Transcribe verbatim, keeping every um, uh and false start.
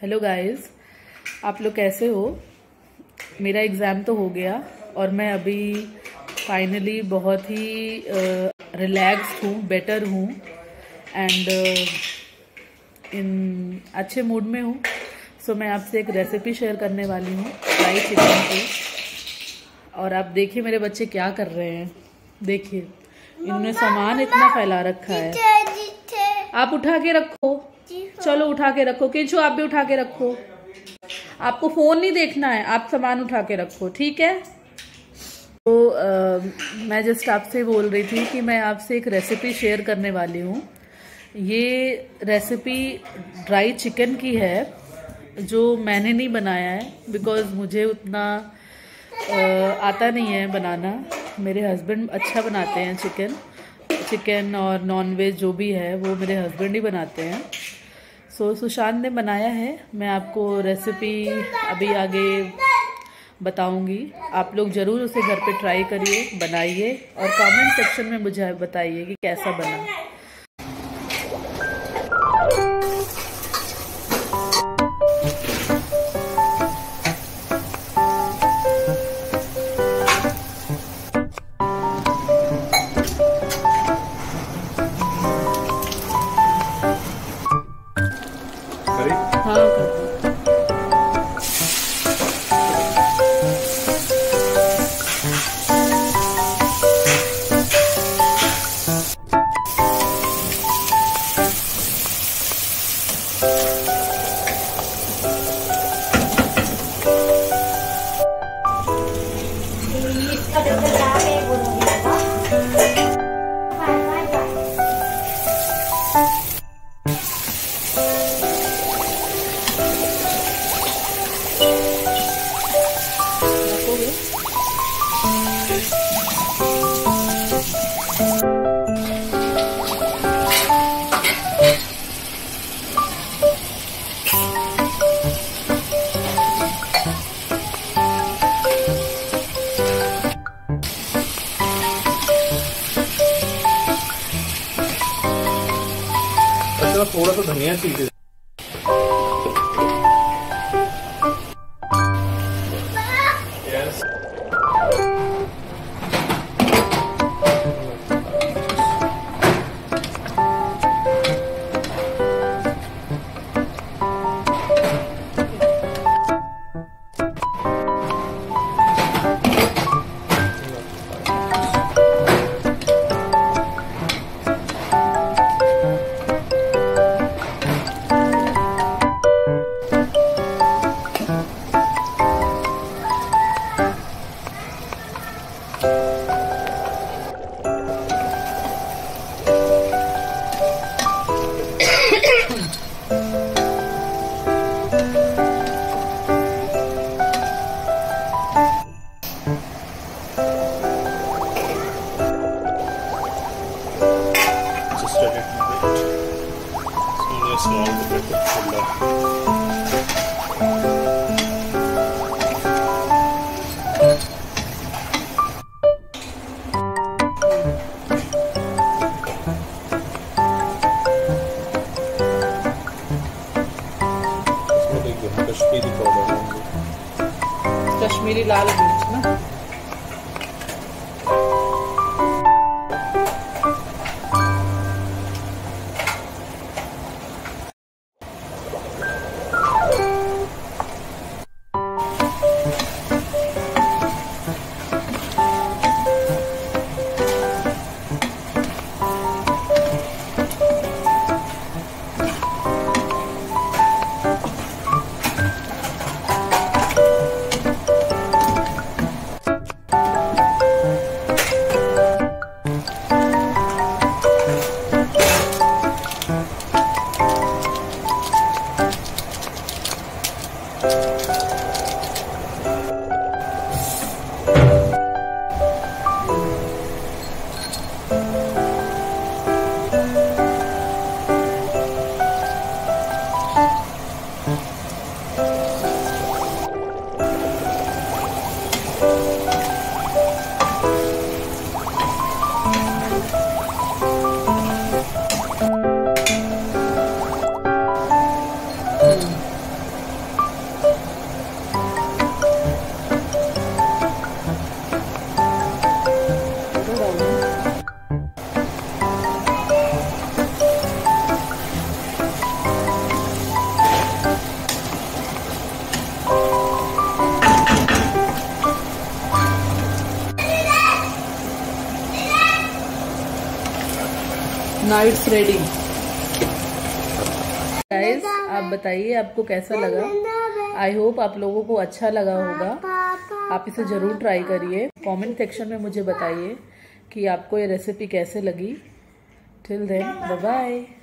Hello guys, आप लोग कैसे हो। मेरा एग्ज़ाम तो हो गया और मैं अभी फाइनली बहुत ही रिलैक्स्ड हूँ, बेटर हूँ एंड इन अच्छे मूड में हूँ। सो मैं आपसे एक रेसिपी शेयर करने वाली हूँ फ्राई चिकन की। और आप देखिए मेरे बच्चे क्या कर रहे हैं। देखिए इन्होंने सामान इतना फैला रखा है। आप उठा के रखो, चलो उठा के रखो। किंचू आप भी उठा के रखो। आपको फोन नहीं देखना है, आप सामान उठा के रखो, ठीक है। तो आ, मैं जस्ट आपसे बोल रही थी कि मैं आपसे एक रेसिपी शेयर करने वाली हूँ। ये रेसिपी ड्राई चिकन की है जो मैंने नहीं बनाया है, बिकॉज मुझे उतना आ, आता नहीं है बनाना। मेरे हस्बैंड अच्छा बनाते हैं चिकन चिकन और नॉन वेज जो भी है वो मेरे हस्बैंड ही बनाते हैं। सो so, सुशांत ने बनाया है। मैं आपको रेसिपी अभी आगे बताऊंगी। आप लोग ज़रूर उसे घर पे ट्राई करिए, बनाइए और कमेंट सेक्शन में मुझे बताइए कि कैसा बना। हाँ थोड़ा सा धनिया चाहिए। Small bit of sugar. Kashmiri powder, Kashmiri लाल मिर्च ना। Nights ready. गाइस आप बताइए आपको कैसा लगा। आई होप आप लोगों को अच्छा लगा होगा। आप इसे जरूर ट्राई करिए। कमेंट सेक्शन में मुझे बताइए कि आपको ये रेसिपी कैसे लगी। Till then bye bye.